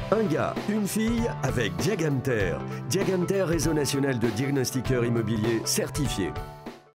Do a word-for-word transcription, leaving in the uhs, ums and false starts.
Un gars, une fille avec Diaganter. Diaganter, réseau national de diagnostiqueurs immobiliers certifiés.